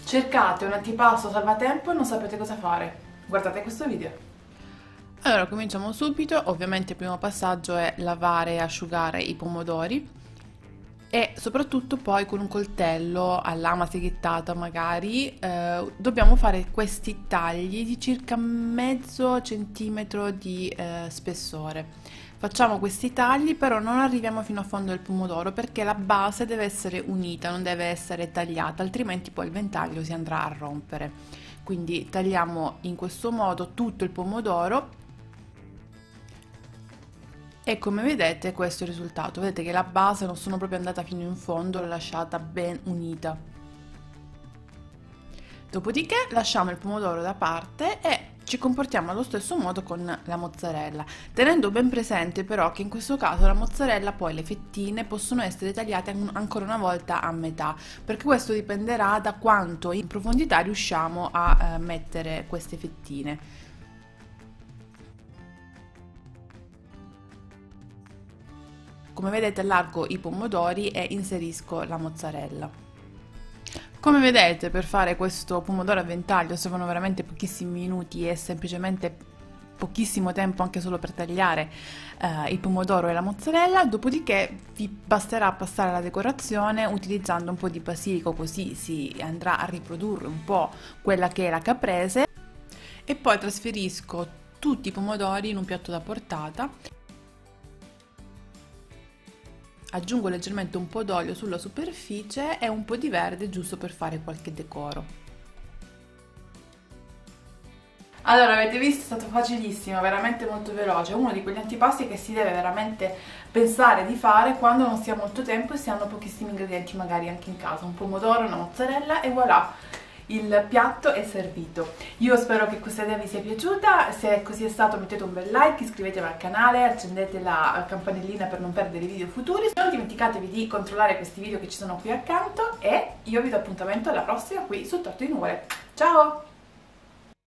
Cercate un antipasto salvatempo e non sapete cosa fare. Guardate questo video. Allora, cominciamo subito. Ovviamente il primo passaggio è lavare e asciugare i pomodori e soprattutto poi con un coltello a lama seghettata magari dobbiamo fare questi tagli di circa mezzo centimetro di spessore. Facciamo questi tagli, però non arriviamo fino a fondo del pomodoro perché la base deve essere unita, non deve essere tagliata, altrimenti poi il ventaglio si andrà a rompere. Quindi tagliamo in questo modo tutto il pomodoro e come vedete questo è il risultato. Vedete che la base non sono proprio andata fino in fondo, l'ho lasciata ben unita. Dopodiché lasciamo il pomodoro da parte e ci comportiamo allo stesso modo con la mozzarella, tenendo ben presente però che in questo caso la mozzarella, poi le fettine possono essere tagliate ancora una volta a metà, perché questo dipenderà da quanto in profondità riusciamo a mettere queste fettine. Come vedete allargo i pomodori e inserisco la mozzarella. Come vedete, per fare questo pomodoro a ventaglio servono veramente pochissimi minuti e semplicemente pochissimo tempo anche solo per tagliare il pomodoro e la mozzarella. Dopodiché vi basterà passare alla decorazione utilizzando un po' di basilico, così si andrà a riprodurre un po' quella che è la caprese, e poi trasferisco tutti i pomodori in un piatto da portata. Aggiungo leggermente un po' d'olio sulla superficie e un po' di verde giusto per fare qualche decoro. Allora, avete visto? È stato facilissimo, veramente molto veloce. È uno di quegli antipasti che si deve veramente pensare di fare quando non si ha molto tempo e si hanno pochissimi ingredienti magari anche in casa. Un pomodoro, una mozzarella e voilà! Il piatto è servito. Io spero che questa idea vi sia piaciuta. Se così è stato mettete un bel like, iscrivetevi al canale, accendete la campanellina per non perdere i video futuri. Non dimenticatevi di controllare questi video che ci sono qui accanto e io vi do appuntamento alla prossima qui su Torte di Nuvole. Ciao!